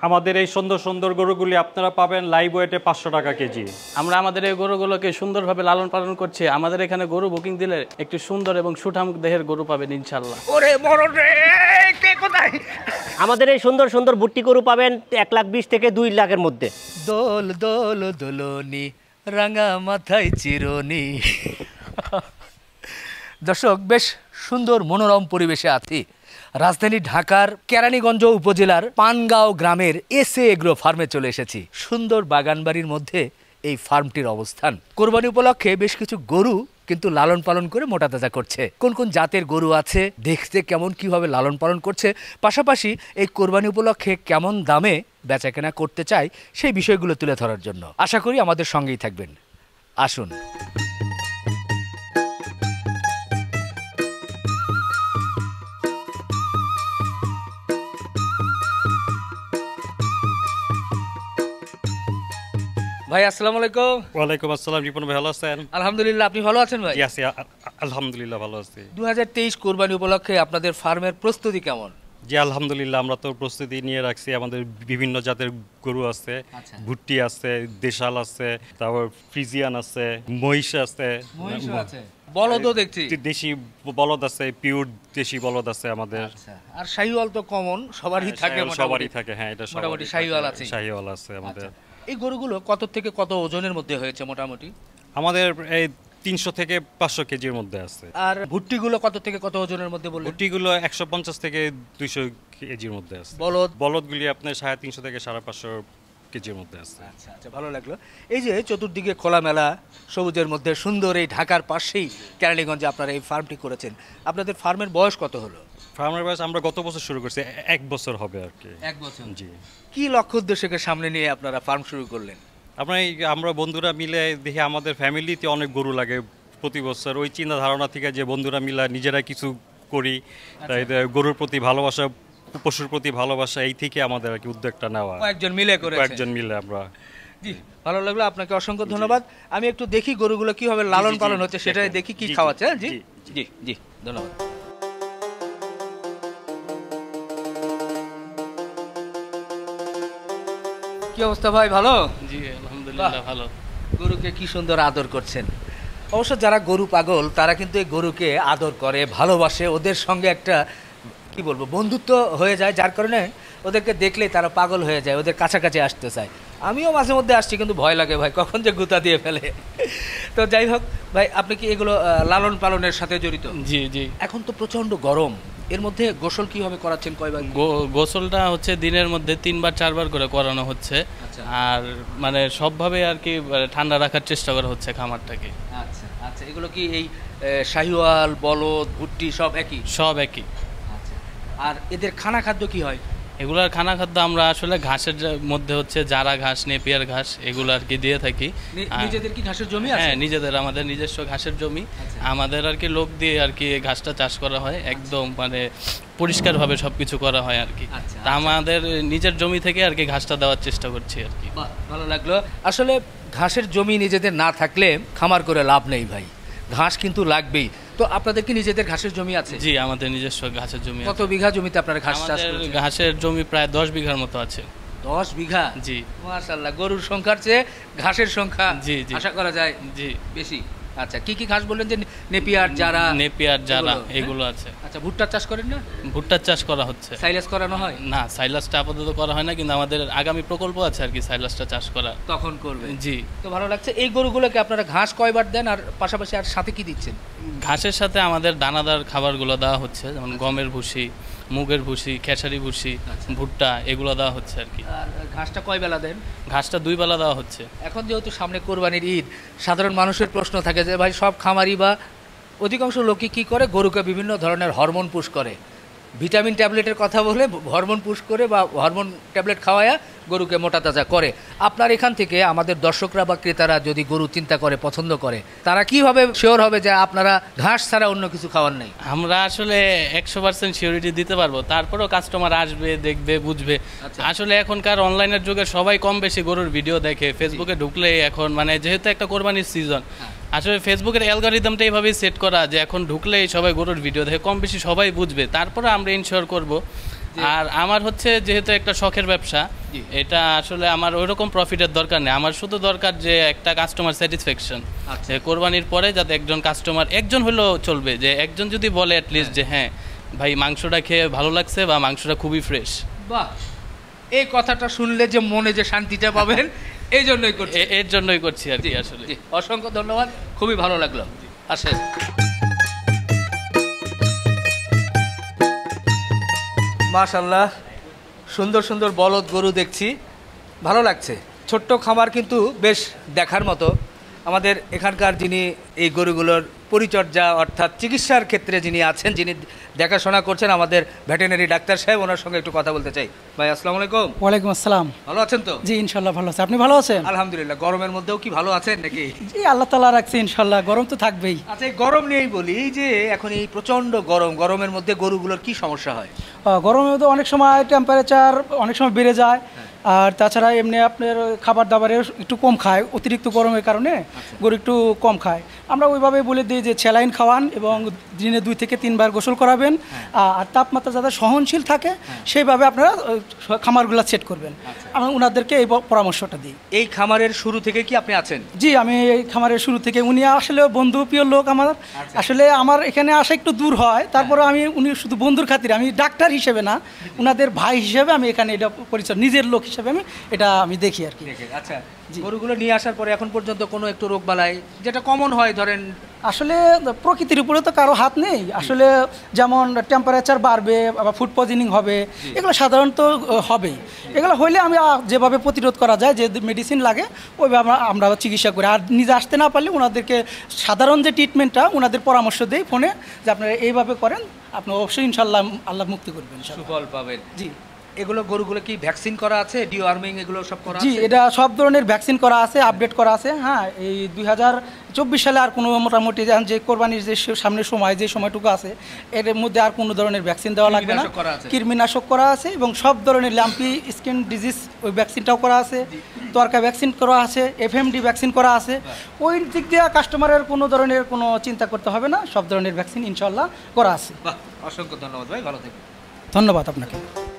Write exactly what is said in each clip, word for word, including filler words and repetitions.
আমাদের এই সুন্দর সুন্দর গরুগুলি আপনারা পাবেন লাইভ ওয়েটে পাঁচশো টাকা কেজি। আমরা আমাদের এই গরুগুলোকে সুন্দরভাবে লালন পালন করছি। আমাদের এখানে গরু বুকিং দিলে একটি সুন্দর এবং সুঠাম দেহের গরু পাবেন ইনশাল্লাহ। ওরে মরণ রে, কে কোথায়? আমাদের এই সুন্দর সুন্দর বুট্টি গরু পাবেন এক লাখ বিশ থেকে দুই লাখের মধ্যে। দোল দোল দোলনি রাঙা মাথায় চিরনি। দর্শক, বেশ সুন্দর মনোরম পরিবেশে আছি রাজধানী ঢাকার কেরানীগঞ্জ উপজেলার পানগাঁও গ্রামের এসে এগ্রো ফার্মে চলে এসেছি। সুন্দর বাগানবাড়ির মধ্যে এই ফার্মটির অবস্থান। কোরবানি উপলক্ষে বেশ কিছু গরু কিন্তু লালন পালন করে মোটা তাজা করছে। কোন কোন জাতের গরু আছে, দেখতে কেমন, কিভাবে লালন পালন করছে, পাশাপাশি এই কোরবানি উপলক্ষে কেমন দামে বেচাকেনা করতে চায় সেই বিষয়গুলো তুলে ধরার জন্য আশা করি আমাদের সঙ্গেই থাকবেন। আসুন। ভাই আসসালামু আলাইকুম। ওয়ালাইকুম আসসালাম। রিপন ভাই ভালো আছেন? আলহামদুলিল্লাহ, আপনি ভালো আছেন ভাই? জি আছি, আলহামদুলিল্লাহ ভালো আছি। দু হাজার তেইশ কোরবানি উপলক্ষে আপনাদের ফার্মের প্রস্তুতি কেমন? জি আলহামদুলিল্লাহ, আমরা তো প্রস্তুতি নিয়ে রাখছি। আমাদের বিভিন্ন জাতের গরু আছে, ভুট্টি আছে, দেশাল আছে, তারপর ফ্রিজিয়ান আছে, মহিষ আছে, বলদও দেখছি, দেশি বলদ আছে, পিওর দেশি বলদ আছে আমাদের। আর শাহিওয়াল তো কমন সবারই থাকে, সবারই থাকে। হ্যাঁ, এটা মোটামুটি শাহিওয়াল আছে। শাহিওয়াল আছে আমাদের। এই গরুগুলো কত থেকে কত ওজনের মধ্যে হয়েছে মোটামুটি? আমাদের এই তিনশো থেকে পাঁচশো কেজির মধ্যে আছে। আর ভুট্টিগুলো কত থেকে কত ওজনের মধ্যে বললেন? ভুট্টিগুলো একশো পঞ্চাশ থেকে দুইশো কেজির মধ্যে আছে। বলদ বলদগুলি আপনার সাড়ে তিনশো থেকে সাড়ে পাঁচশো কেজির মধ্যে আছে। আচ্ছা আচ্ছা, ভালো লাগলো। এই যে চতুর্দিকে খোলামেলা সবুজের মধ্যে সুন্দর এই ঢাকার পাশেই কেরানীগঞ্জে আপনারা এই ফার্মটি করেছেন। আপনাদের ফার্মের বয়স কত হলো? ফার্মের বয়স আমরা গত বছর শুরু করছি, এক বছর হবে আর কি। এক বছর? জি। কি লক্ষ্য উদ্দেশ্যকে সামনে নিয়ে আপনারা ফার্ম শুরু করলেন? আপনার আমরা বন্ধুরা মিলে দেখি আমাদের ফ্যামিলিতে অনেক গরু লাগে প্রতি বছর। ওই চিন্তা ধারণা থেকে যে বন্ধুরা মিলে নিজেরা কিছু করি, তাই গরুর প্রতি ভালোবাসা, পশুর প্রতি ভালোবাসা, এই থেকে আমাদের আর কি উদ্যোগটা নেওয়া। কয়েকজন মিলে করে কয়েকজন মিলে আমরা। জি, ভালো লাগলো, আপনাকে অসংখ্য ধন্যবাদ। আমি একটু দেখি গরুগুলো কিভাবে লালন পালন হচ্ছে, সেটাই দেখি কি খাওয়াচ্ছে। জি জি জি, ধন্যবাদ। কি অবস্থা ভাই, ভালো? জি আলহামদুলিল্লাহ ভালো। গরুকে কি সুন্দর আদর করছেন। অবশ্য যারা গরু পাগল তারা কিন্তু এই গরুকে আদর করে, ভালোবাসে, ওদের সঙ্গে একটা কি বলবো বন্ধুত্ব হয়ে যায়, যার কারণে ওদেরকে দেখলেই তারা পাগল হয়ে যায়, ওদের কাছাকাছি আসতে চায়। আমিও মাঝে মধ্যে আসছি, কিন্তু ভয় লাগে ভাই, কখন যে গুতা দিয়ে ফেলে। তো যাই হোক ভাই, আপনি কি এগুলো লালন পালনের সাথে জড়িত? জি জি। এখন তো প্রচন্ড গরম, এর মধ্যে গোসল কিভাবে করাচ্ছেন, কয়বার? গোসলটা হচ্ছে দিনের মধ্যে তিনবার চারবার করে করানো হচ্ছে। আর মানে সবভাবে আর কি ঠান্ডা রাখার চেষ্টা করা হচ্ছে খামারটাকে। আচ্ছা আচ্ছা, এগুলো কি এই শাহিওয়াল, বলদ, ভুট্টি সব একই? সব একই। আচ্ছা, আর এদের খানা খাদ্য কি হয়? এগুলার খানা খাদ্য আমরা আসলে ঘাসের মধ্যে হচ্ছে জারা ঘাস, নেপিয়ার ঘাস, এগুলো আর কি দিয়ে থাকি। নিজেদের কি ঘাসের জমি আছে? হ্যাঁ, নিজেদের, আমাদের নিজস্ব ঘাসের জমি। আমাদের আর কি লোক দিয়ে আর কি ঘাসটা চাষ করা হয়, একদম মানে পরিষ্কারভাবে সবকিছু করা হয় আর কি। তা আমাদের নিজের জমি থেকে আর কি ঘাসটা দেওয়ার চেষ্টা করছি আর কি। ভালো লাগলো। আসলে ঘাসের জমি নিজেদের না থাকলে খামার করে লাভ নেই ভাই, ঘাস কিন্তু লাগবেই। তো আপনাদের কি নিজেদের ঘাসের জমি আছে? জি, আমাদের নিজস্ব ঘাসের জমি আছে। কত বিঘা জমিতে আপনারা ঘাস চাষ করেন? ঘাসের জমি প্রায় দশ বিঘার মতো আছে। দশ বিঘা? জি। মাশাআল্লাহ, গরুর সংখ্যার চেয়ে ঘাসের সংখ্যা জি জি আশা করা যায় জি বেশি। আচ্ছা, কি কি ঘাস বললেন যে? নেপিয়ার, জারা? নেপিয়ার, জারা এগুলো আছে। আচ্ছা, ভুট্টার চাষ করেন না? ভুট্টার চাষ করা হচ্ছে। সাইলাস করানো হয় না? সাইলাসটা আপাতত করা হয় না, কিন্তু আমাদের আগামী প্রকল্প আছে আর কি সাইলাসটা চাষ করা, তখন করবে। জি। তো ভালো লাগছে। এই গরুগুলোকে আপনারা ঘাস কয়বার দেন, আর পাশাপাশি আর সাথে কি দিচ্ছেন? ঘাসের সাথে আমাদের দানাদার খাবারগুলো দেওয়া হচ্ছে, যেমন গমের ভুসি, মুগের ভুসি, খেসারি ভুসি, ভুট্টা, এগুলো দেওয়া হচ্ছে আর কি। আর ঘাসটা কয় বেলা দেন? ঘাসটা দুই বেলা দেওয়া হচ্ছে। এখন যেহেতু সামনে কোরবানির ঈদ, সাধারণ মানুষের প্রশ্ন থাকে যে ভাই সব খামারি বা অধিকাংশ লোকই কী করে, গরুকে বিভিন্ন ধরনের হরমোন পুশ করে, ভিটামিন ট্যাবলেটের কথা বলে হরমোন পুশ করে বা হরমোন ট্যাবলেট খাওয়ায়া গরুকে মোটা তাজা করে। আপনার এখান থেকে আমাদের দর্শকরা বা ক্রেতারা যদি গরু চিন্তা করে, পছন্দ করে, তারা কিভাবে শিওর হবে যে আপনারা ঘাস ছাড়া অন্য কিছু খাওয়ার নেই? আমরা আসলে একশো পার্সেন্ট সিওরিটি দিতে পারবো, তারপরেও কাস্টমার আসবে, দেখবে, বুঝবে। আসলে এখনকার অনলাইনের যুগে সবাই কম বেশি গরুর ভিডিও দেখে, ফেসবুকে ঢুকলে এখন মানে যেহেতু একটা কোরবানির সিজন, আসলে ফেসবুকের অ্যালগরিদমটা এইভাবেই সেট করা যে এখন ঢুকলেই সবাই গরুর ভিডিও দেখে, কম বেশি সবাই বুঝবে। তারপরে আমরা ইনশিওর করব আর আমার হচ্ছে যেহেতু একটা শখের ব্যবসা, জি। এটা আসলে আমার ওইরকম প্রফিটের দরকার নেই, আমার শুধু দরকার যে একটা কাস্টমার স্যাটিসফ্যাকশন। আচ্ছা। কোরবানির পরে যাতে একজন কাস্টমার, একজন হলেও চলবে, যে একজন যদি বলে অ্যাটলিস্ট যে হ্যাঁ ভাই মাংসটা খেয়ে ভালো লাগছে বা মাংসটা খুবই ফ্রেশ। বাহ, এই কথাটা শুনলে যে মনে যে শান্তিটা পাবেন এই জন্যই করছি। এর জন্যই করছি আর কি আসলে। জি, অসংখ্য ধন্যবাদ, খুবই ভালো লাগলো। আসেন। মাশাআল্লাহ, সুন্দর সুন্দর বলদ গরু দেখছি, ভালো লাগছে। ছোট্ট খামার কিন্তু বেশ দেখার মতো। আমাদের এখানকার যিনি এই গরুগুলোর পরিচর্যা অর্থাৎ চিকিৎসার ক্ষেত্রে যিনি আছেন, যিনি দেখাশোনা করছেন, আমাদের ভেটেরিনারি ডাক্তার সাহেব, ওনার সঙ্গে একটু কথা বলতে চাই। ভাই আসসালামু আলাইকুম। ওয়ালাইকুম আসসালাম। ভালো আছেন তো? জি ইনশাল্লাহ ভালো আছে, আপনি ভালো আছেন? আলহামদুলিল্লাহ। গরমের মধ্যেও কি ভালো আছেন নাকি? জি আল্লাহ তাআলা রাখছে ইনশাল্লাহ, গরম তো থাকবেই। আচ্ছা, এই গরম নিয়েই বলি, এই যে এখন এই প্রচন্ড গরম, গরমের মধ্যে গরুগুলোর কি সমস্যা হয়? আহ, গরমে তো অনেক সময় টেম্পারেচার অনেক সময় বেড়ে যায়, আর তাছাড়া এমনি আপনার খাবার দাবারের একটু কম খায়, অতিরিক্ত গরমের কারণে গরু একটু কম খায়। আমরা ওইভাবে বলে দিই যে স্যালাইন খাওয়ান এবং দিনে দুই থেকে তিনবার গোসল করাবেন, আর তাপমাত্রা যাতে সহনশীল থাকে সেইভাবে আপনারা আহ, খামারগুলো সেট করবেন। আমি ওনাদেরকে এই প- পরামর্শটা দিই। এই খামারের শুরু থেকে কি আপনি আছেন? জি আমি এই খামারের শুরু থেকে, উনি আসলে বন্ধু প্রিয় লোক আমার। আসলে আমার এখানে আসা একটু দূর হয়, তারপরে আমি উনি শুধু বন্ধুর খাতিরে, আমি ডাক্তার হিসেবে না, উনাদের ভাই হিসেবে আমি এখানে এটা পরিচয়, নিজের লোক হিসেবে আমি এটা আমি দেখি আর কি। দেখে আচ্ছা, গরুগুলো নিয়ে আসার পরে এখন পর্যন্ত কোনো একটু রোগ বালাই যেটা কমন হয়, ধরেন আসলে প্রকৃতির উপরে তো কারো হাত নেই। আসলে যেমন টেম্পারেচার বাড়বে, আবার ফুড পয়জনিং হবে, এগুলো সাধারণত আহ, হবেই। এগুলো হইলে আমি আহ, যেভাবে প্রতিরোধ করা যায়, যে মেডিসিন লাগে ওইভাবে আমরা আমরা চিকিৎসা করি। আর নিজে আসতে না পারলে ওনাদেরকে সাধারণ যে ট্রিটমেন্টটা ওনাদের পরামর্শ দেই ফোনে, যে আপনারা এইভাবে করেন, আপনি অবশ্যই ইনশাল্লাহ আল্লাহ মুক্তি করবেন ইনশাল্লাহ। সুফল পাবেন। জি এগুলো গরুগুলো কি ভ্যাকসিন করা আছে, ডিওয়ার্মিং এগুলো সব করা জি আছে? এটা সব ধরনের ভ্যাকসিন করা আছে, আপডেট করা আছে। হ্যাঁ, এই দুই হাজার চব্বিশ সালে আর কোনো মোটামুটি যে- যে কোরবানির যে সে- সামনের সময় যে সময়টুকু আছে, এর মধ্যে আর কোনো ধরনের ভ্যাকসিন দেওয়া লাগবে না। কৃমিনাশক করা আছে? কৃমিনাশক করা আছে এবং সব ধরনের ল্যাম্পি স্কিন ডিজিজ ওই ভ্যাকসিনটাও করা আছে, তোয়ারকা ভ্যাকসিন করা আছে, এফএমডি ভ্যাকসিন করা আছে। ওই দিক দিয়ে কাস্টমারের কোনো ধরনের কোনো চিন্তা করতে হবে না, সব ধরনের ভ্যাকসিন ইনশাল্লাহ করা আছে। বাহ, অসংখ্য ধন্যবাদ ভাই, ভালো থাকবেন। ধন্যবাদ আপনাকে।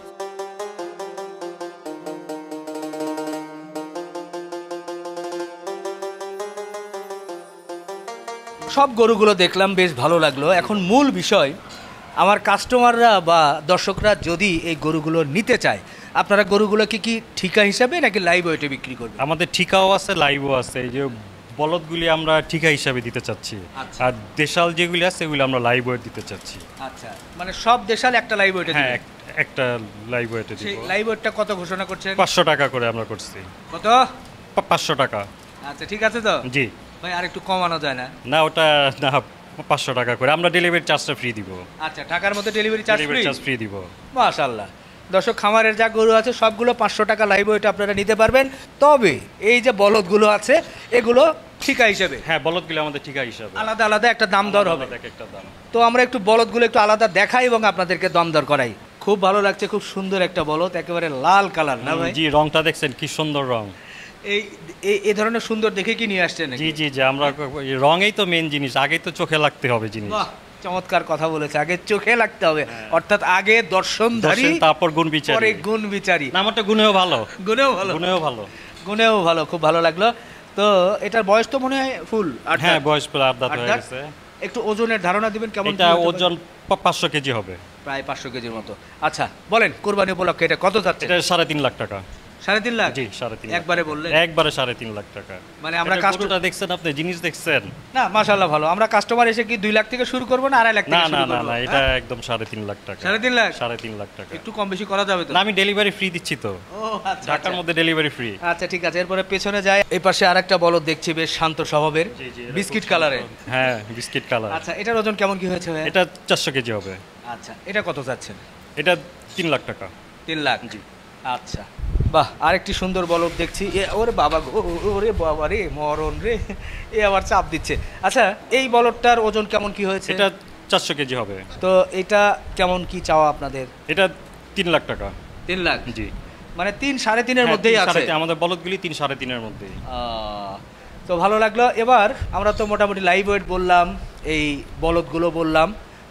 সব গরুগুলো দেখলাম, বেশ ভালো লাগলো। এখন মূল বিষয়, আমার কাস্টমাররা বা দর্শকরা যদি এই গরুগুলো নিতে চায়, আপনারা গরুগুলো কি কি ঠিকা হিসাবে নাকি লাইভ ওয়েটে বিক্রি করবেন? আমাদের ঠিকাও আছে, লাইভও আছে। এই যে বলদগুলি আমরা ঠিকা হিসাবে দিতে চাচ্ছি, আচ্ছা। আর দেশাল যেগুলি আছে সেগুলি আমরা লাইভ ওয়েট দিতে চাচ্ছি। আচ্ছা, মানে সব দেশাল একটা লাইভ ওয়েটে হ্যাঁ, দিবেন। এক- একটা লাইভ ওয়েটে সেই দিব। লাইভ ওয়েটটা কত ঘোষণা করছেন? পাঁচশো টাকা করে আমরা করছি। কত? পা- পাঁচশো টাকা। আচ্ছা, ঠিক আছে তো জি ভাই, আর একটু কমানো যায় না? না, ওটা না, পাঁচশো টাকা করে আমরা ডেলিভারি চার্জটা ফ্রি দিব। আচ্ছা, টাকার মধ্যে delivery charge delivery free? Charge free দিব। মাশাআল্লাহ। দর্শক, খামারের যা গরু আছে সবগুলো পাঁচশো টাকা লাইভ ওয়েট আপনারা নিতে পারবেন। তবে এই যে বলদগুলো আছে এগুলো ঠিকা হিসেবে, হ্যাঁ, বলদগুলি আমাদের ঠিকা হিসাবে আলাদা আলাদা একটা দাম দর হবে। আলাদা এক একটা দাম। তো আমরা একটু বলদগুলো একটু আলাদা দেখাই এবং আপনাদেরকে দম দর করাই। খুব ভালো লাগছে, খুব সুন্দর একটা বলদ, একেবারে লাল কালার না ভাই? জি, রংটা দেখছেন কি সুন্দর রং। এই এই- এই ধরনের সুন্দর দেখে কি নিয়ে আসছেন নাকি? জি জি জি আমরা এই রঙেই তো মেন জিনিস, আগেই তো চোখে লাগতে হবে জিনিস। বাহ, চমৎকার কথা বলেছে, আগে চোখে লাগতে হবে, অর্থাৎ আগে দর্শনধারী, দর্শন, তারপর গুণ বিচার। পরে গুণ বিচারী। নামটা গুণেও ভালো, গুণেও ভালো, গুণেও ভালো। গুণেও ভালো, খুব ভালো লাগলো। তো এটার বয়স তো মনে হয় ফুল আট হ্যাঁ, দাঁত। বয়স প্রায় আট দাঁত আট হয়ে দাঁত? গেছে। একটু ওজনের ধারণা দিবেন কেমন? এটা কি হতে পারে? ওজন পা- পাঁচশো কেজি হবে। প্রায় পাঁচশো কেজির মতো। আচ্ছা বলেন, কোরবানি উপলক্ষে এটা কত যাচ্ছে? এটা সাড়ে তিন লাখ টাকা। সাড়ে তিন লাখ? জি, সাড়ে তিন লাখ। একবারে বললেন? একবারে সাড়ে তিন লাখ টাকা। মানে আমরা এটা কাস্ট- গরুটা দেখছেন আপনি, জিনিস দেখছেন? না, মাশাআল্লাহ ভালো। আমরা কাস্টমার এসে কি দুই লাখ থেকে শুরু করবো না আড়াই লাখ না থেকে না শুরু না করবো? না, এটা হ্যাঁ? একদম সাড়ে তিন লাখ টাকা। সাড়ে তিন লাখ? সাড়ে তিন লাখ টাকা। একটু কম বেশি করা যাবে তো? না, আমি ডেলিভারি ফ্রি দিচ্ছি তো, ও আচ্ছা, ঢাকার আচ্ছা। মধ্যে ডেলিভারি ফ্রি। আচ্ছা ঠিক আছে, এরপরে পেছনে যায়। এই পাশে আরেকটা বলদ দেখছি, বেশ শান্ত স্বভাবের, জি, জি, এটা বিস্কিট খুব কালারে। সুন্দর। হ্যাঁ, বিস্কিট কালার। আচ্ছা, এটার ওজন কেমন কি হয়েছে ভাইয়া? এটা চারশো কেজি হবে। আচ্ছা, এটা কত যাচ্ছেন? এটা তিন লাখ টাকা। তিন লাখ? জি। আচ্ছা, বাহ, আরেকটি সুন্দর বলদ দেখছি। এ ওরে বাবা গো, ওরে বাবা রে, মরণ রে, এ আবার চাপ দিচ্ছে। আচ্ছা, এই বলদটার ওজন কেমন কি হয়েছে? এটা চারশো কেজি হবে। তো এটা কেমন কি চাওয়া আপনাদের? এটা তিন লাখ টাকা। তিন লাখ? জি। মানে তিন সাড়ে তিনের হ্যাঁ, মধ্যেই তিন আছে? সাড়ে তিন, আমাদের বলদগুলি তিন সাড়ে তিনের মধ্যেই। আহ, তো ভালো লাগলো। এবার আমরা তো মোটামুটি লাইভ ওয়েট বললাম, এই বলদগুলো বললাম,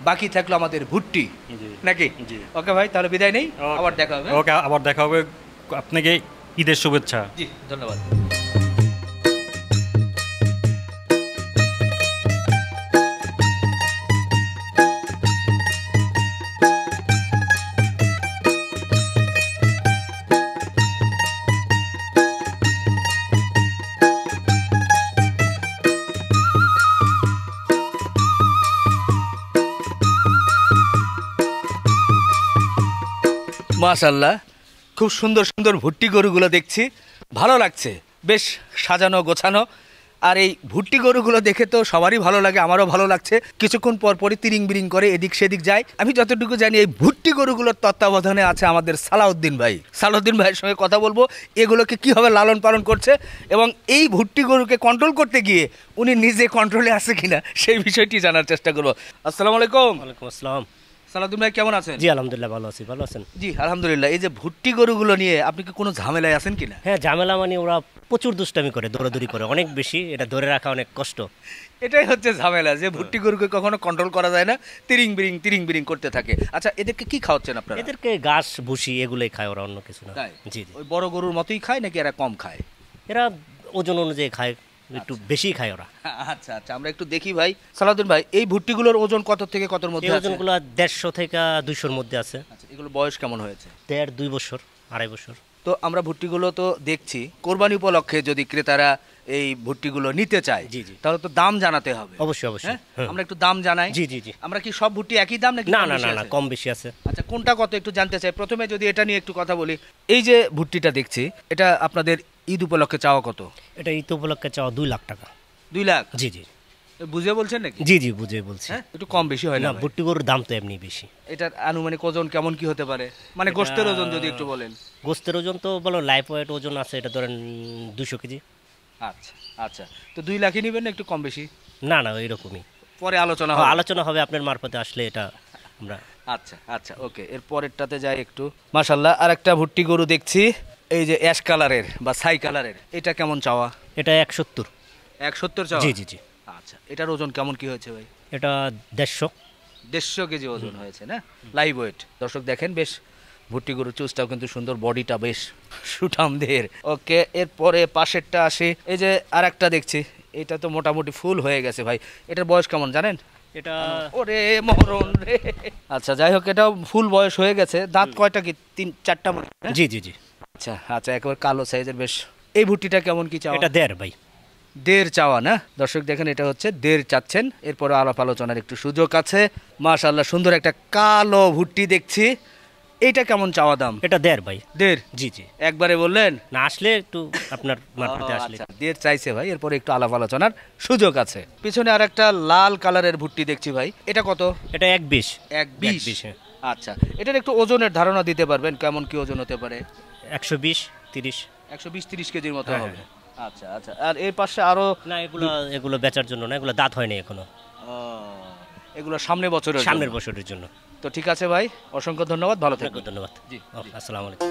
বাকি থাকলো আমাদের ভুট্টি জি। নাকি জি। ওকে ভাই তাহলে বিদায় নেই আবার দেখা হবে ওকে, আবার দেখা হবে। আপনাকে ঈদের শুভেচ্ছা। জি ধন্যবাদ। মাশাআল্লাহ খুব সুন্দর সুন্দর ভুট্টি গরুগুলো দেখছি, ভালো লাগছে, বেশ সাজানো গোছানো। আর এই ভুট্টি গরুগুলো দেখে তো সবারই ভালো লাগে, আমারও ভালো লাগছে। কিছুক্ষণ পর পরই তিরিং বিরিং করে এদিক সেদিক যায়। আমি যতটুকু জানি এই ভুট্টি গরুগুলোর তত্ত্বাবধানে আছে আমাদের সালাউদ্দিন ভাই। সালাউদ্দিন ভাইয়ের সঙ্গে কথা বলবো এগুলোকে কীভাবে লালন পালন করছে এবং এই ভুট্টি গরুকে কন্ট্রোল করতে গিয়ে উনি নিজে কন্ট্রোলে আছে কিনা সেই বিষয়টি জানার চেষ্টা করবো। আসসালামু আলাইকুম। ওয়ালাইকুম আসসালাম। সালাউদ্দিন ভাই কেমন আছেন? জি আলহামদুলিল্লাহ ভালো আছি। ভালো আছেন? জি আলহামদুলিল্লাহ। এই যে ভুট্টি গরুগুলো নিয়ে আপনি কি কোনো ঝামেলায় আছেন কিনা? হ্যাঁ, ঝামেলা মানে ওরা প্রচুর দুষ্টামি করে, দৌড়াদৌড়ি করে অনেক বেশি, এটা ধরে রাখা অনেক কষ্ট। এটাই হচ্ছে ঝামেলা, যে ভুট্টি গরুকে কখনো কন্ট্রোল করা যায় না, তিরিং বিরিং তিরিং বিরিং করতে থাকে। আচ্ছা এদেরকে কি খাওয়াচ্ছেন আপনারা? এদেরকে ঘাস ভুসি এগুলোই খায়, ওরা অন্য কিছু না। তাই? জি জি। ওই বড় গরুর মতোই খায় নাকি এরা কম খায়? এরা ওজন অনুযায়ী খায়, একটু বেশি খায় ওরা। আচ্ছা আচ্ছা আমরা একটু দেখি ভাই। সালাউদ্দিন ভাই এই ভুট্টিগুলোর ওজন কত থেকে কতর মধ্যে এই আছে? ওজনগুলো দেড়শো থেকে দুইশোর মধ্যে আছে। আচ্ছা এগুলো বয়স কেমন হয়েছে? দেড় দুই বছর আড়াই বছর। তো আমরা ভুট্টিগুলো তো দেখছি, কোরবানি উপলক্ষে যদি ক্রেতারা এই ভুট্টিগুলো নিতে চায় জি, জি। তাহলে তো দাম জানাতে হবে। অবশ্যই অবশ্যই। হ্যাঁ? হ্যাঁ। আমরা একটু দাম জানাই। জি জি জি। আমরা কি সব ভুট্টি একই দাম নাকি না কম না বেশি না না, আছে? কম বেশি আছে। আচ্ছা কোনটা কত একটু জানতে চাই। প্রথমে যদি এটা নিয়ে একটু কথা বলি, এই যে ভুট্টিটা দেখছি এটা আপনাদের ঈদ উপলক্ষে চাওয়া কত? এটা ঈদ উপলক্ষে চাওয়া দুই লাখ টাকা। দুই লাখ? জি জি বুঝে বলছেন নাকি? জি জি বুঝে বলছি। হ্যাঁ একটু কম বেশি হয় না না, ভাই? ভুট্টি গরুর দাম তো এমনি বেশি। এটার আনুমানিক ওজন কেমন কি হতে পারে, মানে এটা- গোশতের ওজন যদি একটু বলেন। গোস্তের ওজন তো বলো লাইফ ওয়েট ওজন আছে, এটা ধরেন দুশো কেজি। আচ্ছা আচ্ছা তো দুই লাখই নেবেন না একটু কম বেশি? না না এরকমই পরে আলোচনা হ্যাঁ, হবে। আলোচনা হবে আপনার মারফতে আসলে, এটা আমরা। আচ্ছা আচ্ছা ওকে এর পরেরটাতে যাই একটু। মাশাল্লাহ আর একটা ভুট্টি গরু দেখছি, এই যে অ্যাশ কালারের বা ছাই কালারের, এটা কেমন চাওয়া? এটা এক সত্তর। এক সত্তর চাওয়া? জি জি জি। আচ্ছা এটার ওজন কেমন কি হয়েছে ভাই? এটা দেড়শো। দেড়শো কেজি ওজন হয়েছে না, লাইভ ওয়েট। দর্শক দেখেন বেশ ভুট্টি গরুর চুজটাও কিন্তু সুন্দর, বডিটা বেশ সুঠামদের। ওকে এরপরে পাশেরটা আসে, এই যে আর একটা দেখছি, এটা তো মোটামুটি ফুল হয়ে গেছে ভাই। এটার বয়স কেমন জানেন? এটা ওরে মরণ রে। আচ্ছা যাই হোক এটাও ফুল বয়স হয়ে গেছে। দাঁত কয়টা কি? তিন চারটা মনে হয়, হ্যাঁ? জি জি জি। আচ্ছা আচ্ছা একেবারে কালো সাইজের বেশ। এই ভুট্টিটা কেমন কি চাওয়া? এটা দেড় ভাই। দেড় চাওয়া না? দর্শক দেখেন এটা হচ্ছে দেড় চাচ্ছেন। এরপরে আলাপ আলোচনার একটু সুযোগ আছে। মাশাআল্লাহ সুন্দর একটা কালো ভুট্টি দেখছি, এইটা কেমন চাওয়া দাম? এটা দেড় ভাই। দেড়? জি জি। একবারে বললেন? না আসলে একটু আপনার মারফতে ও, আসলে। আচ্ছা, দেড় চাইছে ভাই, এরপরে একটু আলাপ আলোচনার সুযোগ আছে। পিছনে আর একটা লাল কালারের ভুট্টি দেখছি ভাই, এটা কত? এটা এক বিশ। এক বিশ? বিশ, হ্যাঁ। আচ্ছা এটার একটু ওজনের ধারণা দিতে পারবেন কেমন কি ওজন হতে পারে? একশো বিশ তিরিশ। একশো বিশ তিরিশ কেজির মতো হ্যাঁ, হবে। আচ্ছা আচ্ছা আর এর পাশে আরো না এগুলো এগুলো বেচার জন্য না, এগুলো দাঁত হয়নি এখনো, ও, এগুলো সামনে বছরের সামনের জন্য। বছরের জন্য। তো ঠিক আছে ভাই, অসংখ্য ধন্যবাদ, ভালো আপনাকে থাকবেন। ধন্যবাদ। জি, ও, জি। আসসালামু আলাইকুম।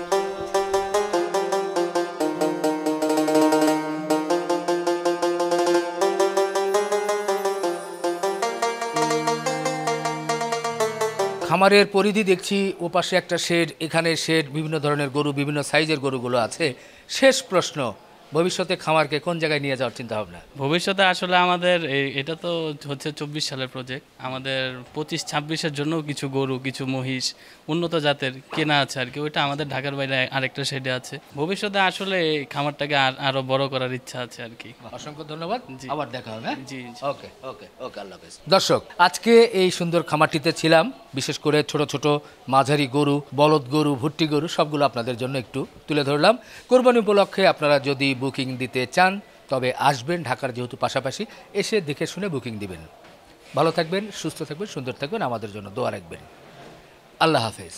খামারের পরিধি দেখছি, ও পাশে একটা শেড, এখানে শেড, বিভিন্ন ধরনের গরু, বিভিন্ন সাইজের গরুগুলো আছে। শেষ প্রশ্ন, ভবিষ্যতে খামারকে কোন জায়গায় নিয়ে যাওয়ার চিন্তা ভাবনা? ভবিষ্যতে আসলে আমাদের এই- এটা তো হচ্ছে চব্বিশ সালের প্রজেক্ট, আমাদের পঁচিশ ছাব্বিশের জন্য কিছু গরু কিছু মহিষ উন্নত জাতের কেনা আছে আর কি, ওইটা আমাদের ঢাকার বাইরে আরেকটা শেডে আছে। ভবিষ্যতে আসলে এই খামারটাকে আর আরো বড় করার ইচ্ছা আছে আর কি। অসংখ্য ধন্যবাদ, জি। আবার দেখা হবে। হ্যাঁ? জি জি। ওকে ওকে ওকে আল্লাহ হাফেজ। দর্শক আজকে এই সুন্দর খামারটিতে ছিলাম, বিশেষ করে ছোট ছোট মাঝারি গরু, বলদ গরু, ভুট্টি গরু সবগুলো আপনাদের জন্য একটু তুলে ধরলাম। কোরবানি উপলক্ষে আপনারা যদি বুকিং দিতে চান তবে আসবেন, ঢাকার যেহেতু পাশাপাশি, এসে দেখে শুনে বুকিং দিবেন। ভালো থাকবেন, সুস্থ থাকবেন, সুন্দর থাকবেন, আমাদের জন্য দোয়া রাখবেন। আল্লাহ হাফেজ।